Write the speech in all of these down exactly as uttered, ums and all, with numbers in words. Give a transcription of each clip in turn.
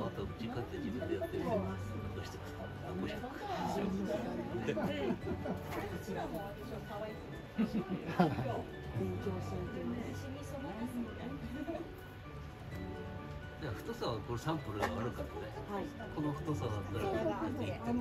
またうち帰って自分でやってる。どうしてますか。ごしゃく。 こちらも可愛い。勉強されてます。 太さはこれサンプルがあるからね。はい、この太さだったらやっていい。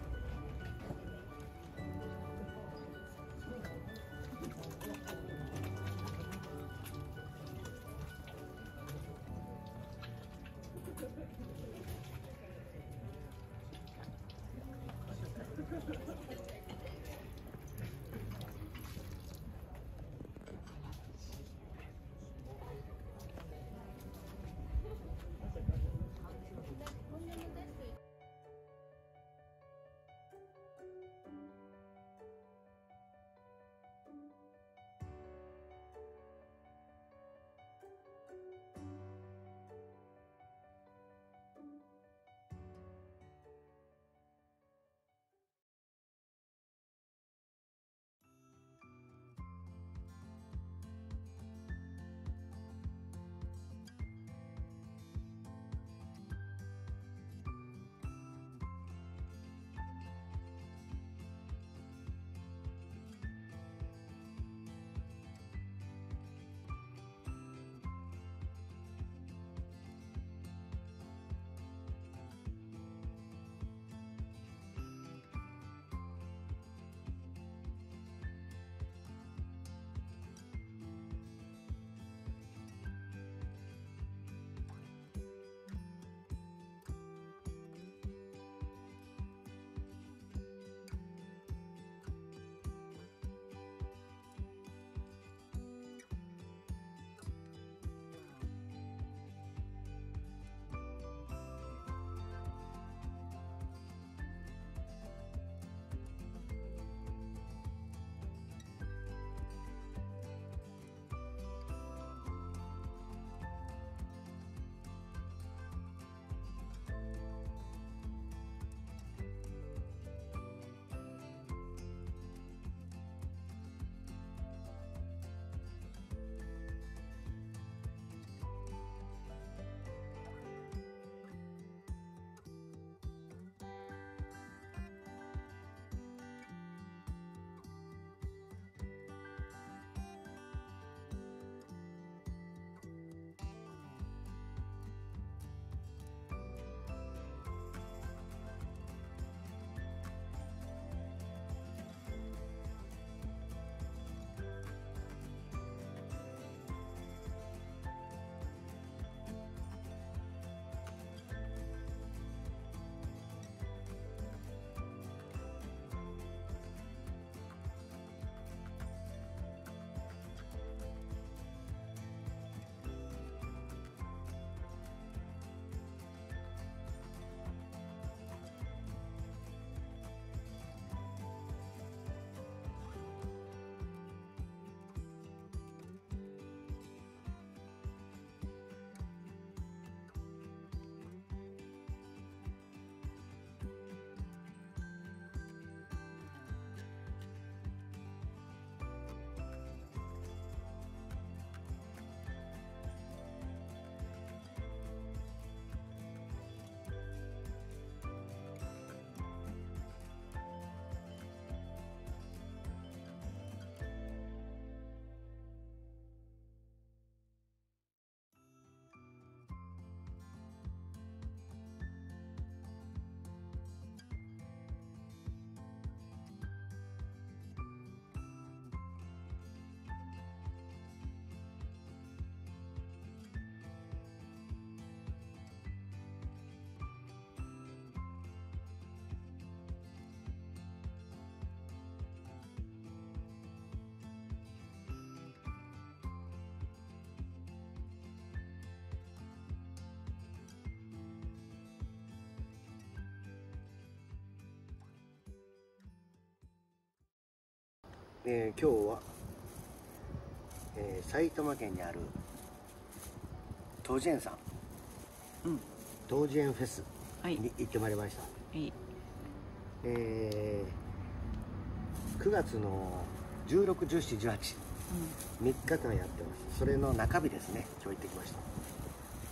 えー、今日は、えー、埼玉県にある東寺園さん、うん、東寺園フェスに行ってまいりました。はい、えー、くがつのじゅうろく、じゅうしち、じゅうはち、うん、みっかかんやってます。それの中日ですね。今日行ってきました。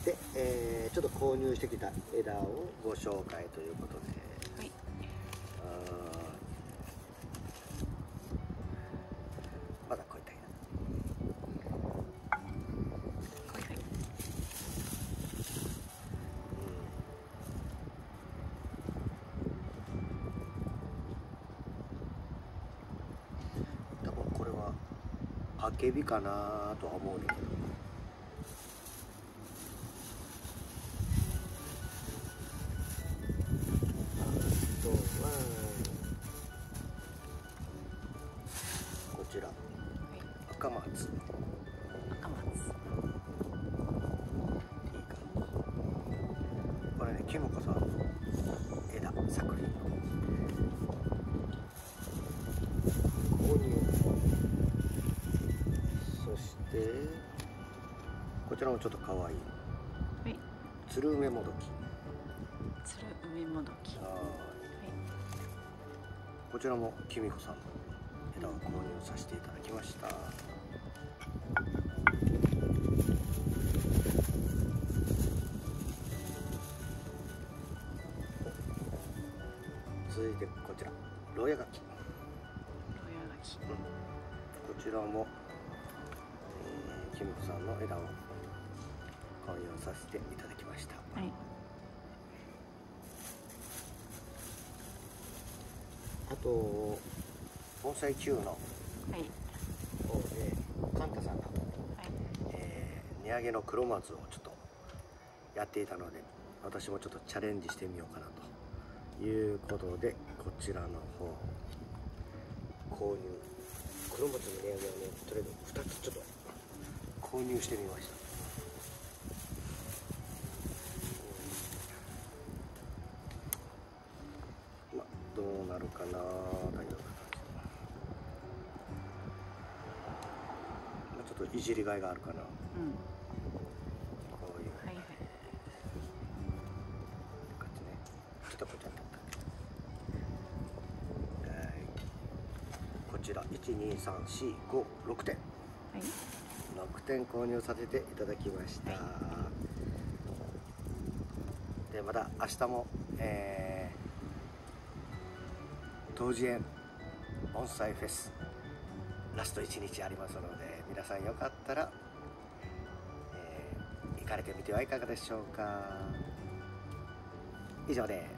で、えー、ちょっと購入してきた枝をご紹介ということで、はい、まだこういった枝、はいはい、うん、多分これはアケビかなとは思うんだけど、こちら赤松、赤松いいか、これねキノコさんの枝作品購入、そしてこちらもちょっとかわいい、はい、つる梅もどき、つる梅もどき、はい、こちらもきみこさんの枝を購入させていただきました。続いてこちらロヤガキ、ロヤガキ、うん、こちらも、えー、きみこさんの枝を購入させていただきました。はい、あと盆栽中の方でカンタさんが、はい、えー、値上げの黒松をちょっとやっていたので、私もちょっとチャレンジしてみようかなということで、こちらの方購入、黒松の値上げをね、とりあえずふたつちょっと購入してみました。まあどうなるかな、大丈夫かな、ちょっといじりがいがあるかな、うん、こういう、はいはい、感じね、ちょっとこちらこちらいちにさんしごろくてん、はい、ろくてん購入させていただきました、はい、でまた明日も、えー、東寺園盆栽フェスラストいちにちありますので、皆さんよかったら、えー、行かれてみてはいかがでしょうか。以上です。